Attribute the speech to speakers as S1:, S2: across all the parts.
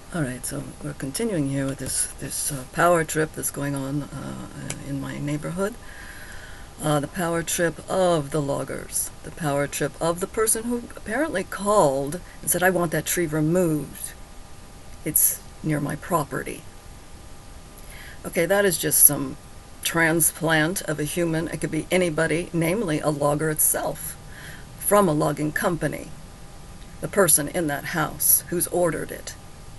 S1: Alright, so we're continuing here with this power trip that's going on in my neighborhood. The power trip of the loggers. The power trip of the person who apparently called and said, I want that tree removed. It's near my property. Okay, that is just some transplant of a human. It could be anybody, namely a logger itself, from a logging company. The person in that house who's ordered it.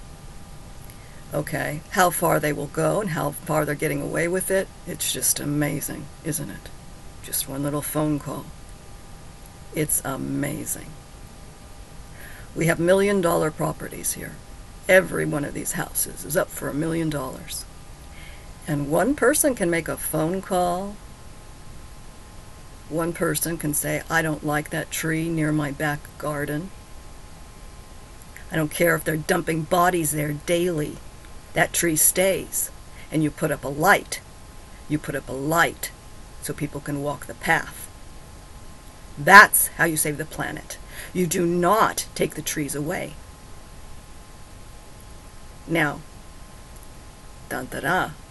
S1: Okay, how far they will go and how far they're getting away with it, it's just amazing, isn't it? Just one little phone call. It's amazing. We have $1 million properties here. Every one of these houses is up for $1 million. And one person can make a phone call. One person can say, I don't like that tree near my back garden. I don't care if they're dumping bodies there daily. That tree stays, and you put up a light. You put up a light so people can walk the path. That's how you save the planet. You do not take the trees away. Now, dun-da-da.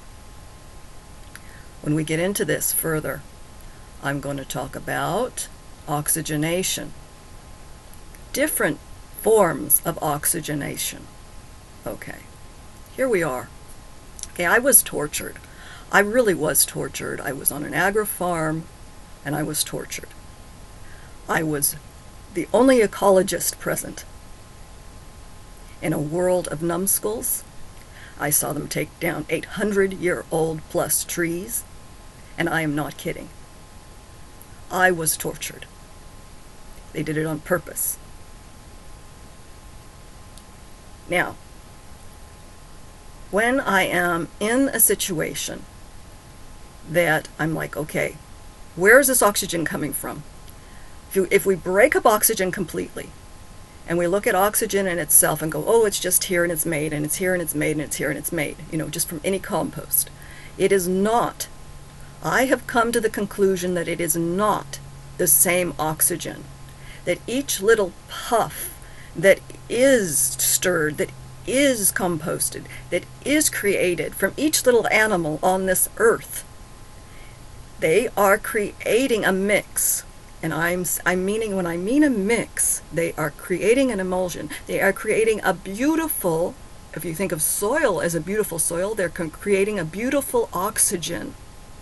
S1: When we get into this further, I'm going to talk about oxygenation. Different forms of oxygenation. Okay. Here we are. Okay, I was tortured. I really was tortured. I was on an agri-farm, and I was tortured. I was the only ecologist present. In a world of numbskulls, I saw them take down 800-year-old plus trees, and I am not kidding. I was tortured. They did it on purpose. Now, when I am in a situation that I'm like, okay, where is this oxygen coming from? If we break up oxygen completely, and we look at oxygen in itself and go, oh, it's just here and it's made, and it's here and it's made, and it's here and it's made, just from any compost. It is not. I have come to the conclusion that it is not the same oxygen. That each little puff that is stirred, that is composted, that is created from each little animal on this earth. They are creating a mix. And I'm meaning, when I mean a mix, they are creating an emulsion. They are creating a beautiful, if you think of soil as a beautiful soil, they're creating a beautiful oxygen.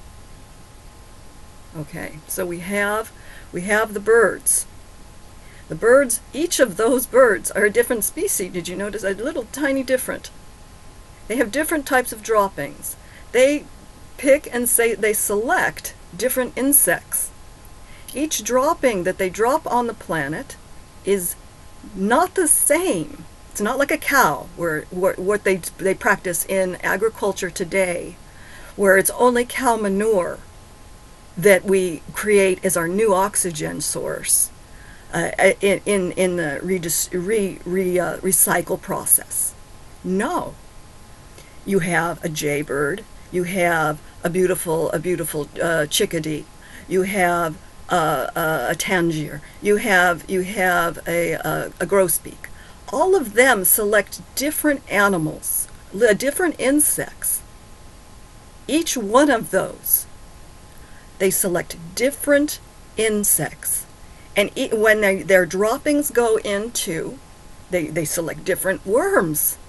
S1: Okay, so we have the birds. The birds, each of those birds are a different species. Did you notice? A little tiny different. They have different types of droppings. They pick and they select different insects. Each dropping that they drop on the planet is not the same. It's not like a cow, where what they practice in agriculture today, where it's only cow manure that we create as our new oxygen source. In the recycle process. No. You have a jaybird, you have a beautiful chickadee, you have a tangier, you have a grosbeak. All of them select different animals, different insects. Each one of those, they select different insects. And when their droppings go into, they select different worms,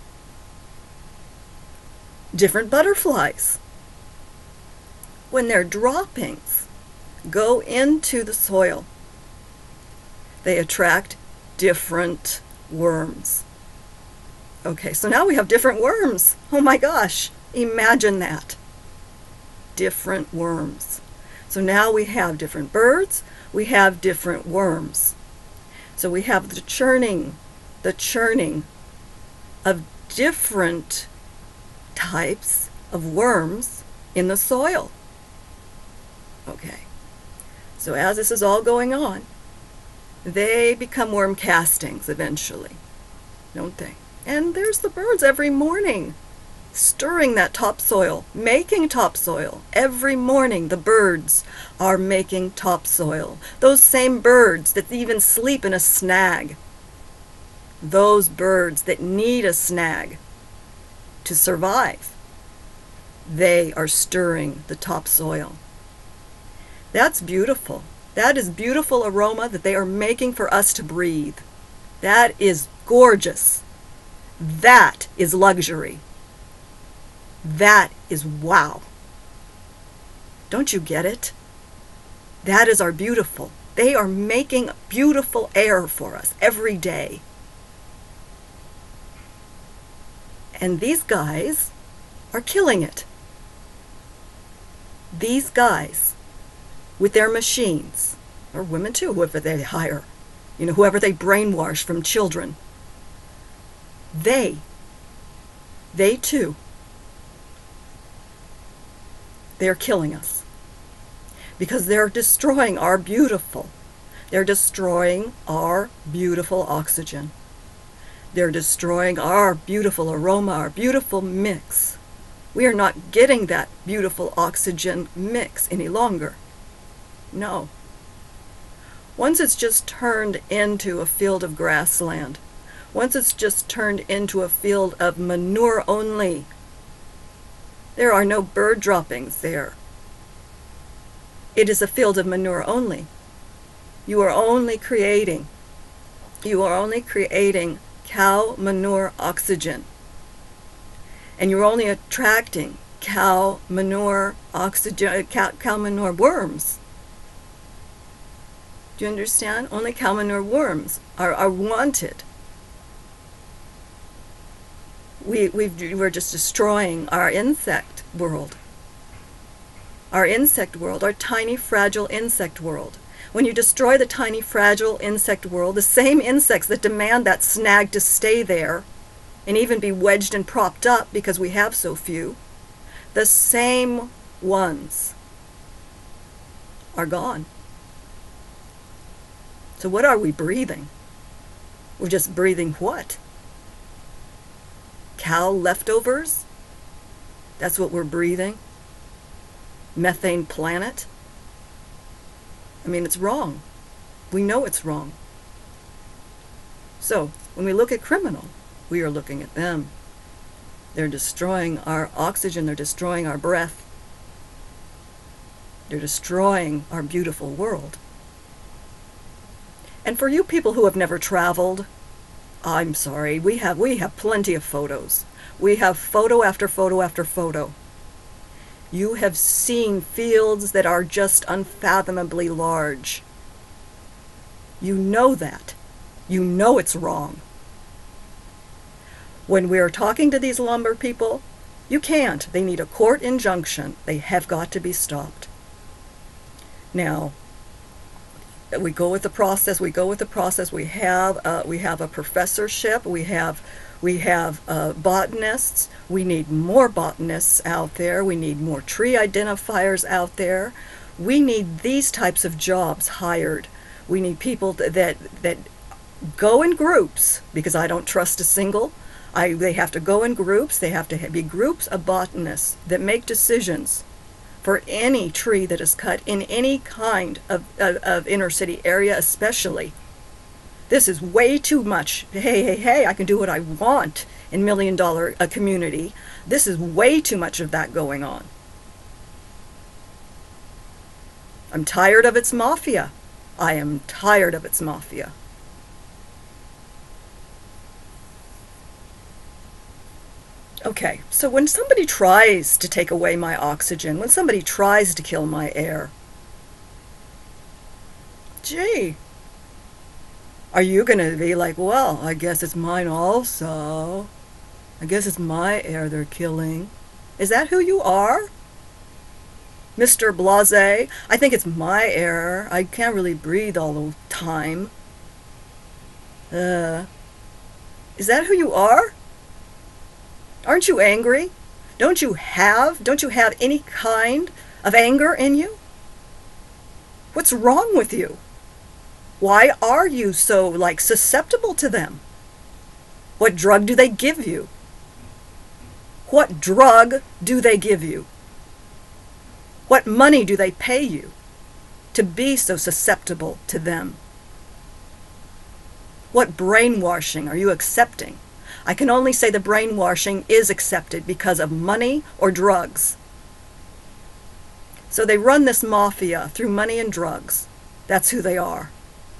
S1: different butterflies. When their droppings go into the soil, they attract different worms. Okay, so now we have different worms. Oh my gosh, imagine that. Different worms. So now we have different birds, we have different worms. So we have the churning of different types of worms in the soil. Okay, so as this is all going on, they become worm castings eventually, don't they? And there's the birds every morning, stirring that topsoil, making topsoil. Every morning the birds are making topsoil. Those same birds that even sleep in a snag. those birds that need a snag to survive, they are stirring the topsoil. That's beautiful. That is beautiful aroma that they are making for us to breathe. That is gorgeous. That is luxury. That is wow. Don't you get it? That is our beautiful. They are making beautiful air for us every day. And these guys are killing it. These guys, with their machines, or women too, whoever they hire, whoever they brainwash from children, they too, they're killing us. Because they're destroying our beautiful. They're destroying our beautiful oxygen. They're destroying our beautiful aroma, our beautiful mix. We are not getting that beautiful oxygen mix any longer. No. Once it's just turned into a field of grassland, once it's just turned into a field of manure only, there are no bird droppings there. It is a field of manure only. You are only creating cow manure oxygen. And you're only attracting cow manure oxygen, cow manure worms. Do you understand? Only cow manure worms are wanted. We're just destroying our insect world. Our insect world, our tiny, fragile insect world. When you destroy the tiny, fragile insect world, the same insects that demand that snag to stay there and even be wedged and propped up because we have so few, the same ones are gone. So what are we breathing? We're just breathing what? Cow leftovers? That's what we're breathing? Methane planet? I mean, it's wrong. We know it's wrong. So, when we look at criminal, we are looking at them. They're destroying our oxygen, they're destroying our breath. They're destroying our beautiful world. And for you people who have never traveled, I'm sorry, we have plenty of photos. We have photo after photo after photo. You have seen fields that are just unfathomably large. You know that. You know it's wrong. When we're talking to these lumber people, you can't. They need a court injunction. They have got to be stopped. Now, we go with the process. We have a professorship. We have botanists. We need more botanists out there. We need more tree identifiers out there. We need these types of jobs hired. We need people that go in groups, because I don't trust a single. They have to go in groups. They have to be groups of botanists that make decisions for any tree that is cut in any kind of inner city area especially. This is way too much. Hey, I can do what I want in $1 million community. This is way too much of that going on. I'm tired of its mafia. I am tired of its mafia. Okay, so when somebody tries to take away my oxygen, when somebody tries to kill my air, gee, are you going to be like, well, I guess it's mine also. I guess it's my air they're killing. Is that who you are? Mr. Blase, I think it's my air. I can't really breathe all the time. Is that who you are? Aren't you angry? Don't you have any kind of anger in you? What's wrong with you? Why are you so, susceptible to them? What drug do they give you? What drug do they give you? What money do they pay you to be so susceptible to them? What brainwashing are you accepting? I can only say the brainwashing is accepted because of money or drugs. So they run this mafia through money and drugs. That's who they are.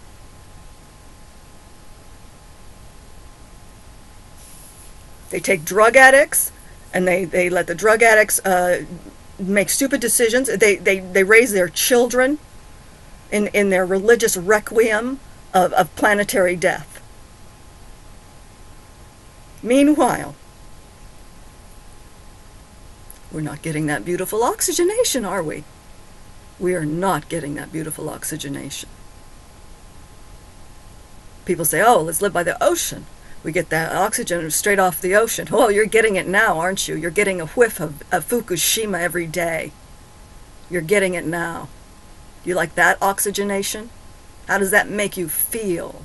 S1: They take drug addicts and they let the drug addicts make stupid decisions. They raise their children in their religious requiem of planetary death. Meanwhile, we're not getting that beautiful oxygenation, are we? We are not getting that beautiful oxygenation. People say, oh, let's live by the ocean. We get that oxygen straight off the ocean. Oh, you're getting it now, aren't you? You're getting a whiff of Fukushima every day. You're getting it now. You like that oxygenation? How does that make you feel?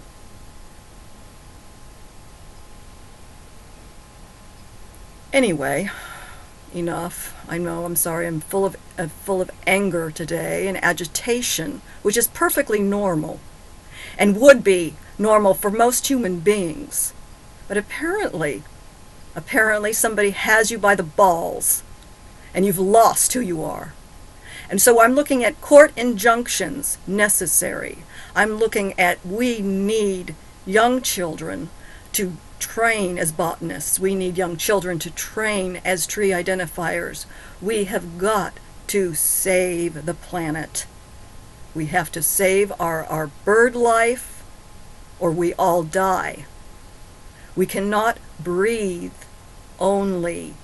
S1: Anyway, enough. I know, I'm sorry, I'm full of anger today and agitation, which is perfectly normal and would be normal for most human beings. But apparently somebody has you by the balls and you've lost who you are. And so I'm looking at court injunctions necessary. I'm looking at we need young children to train as botanists. We need young children to train as tree identifiers. We have got to save the planet. We have to save our bird life or we all die. We cannot breathe only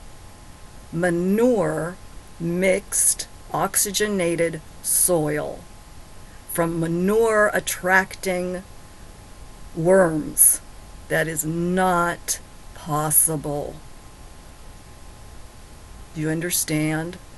S1: manure mixed oxygenated soil from manure attracting worms. That is not possible. Do you understand?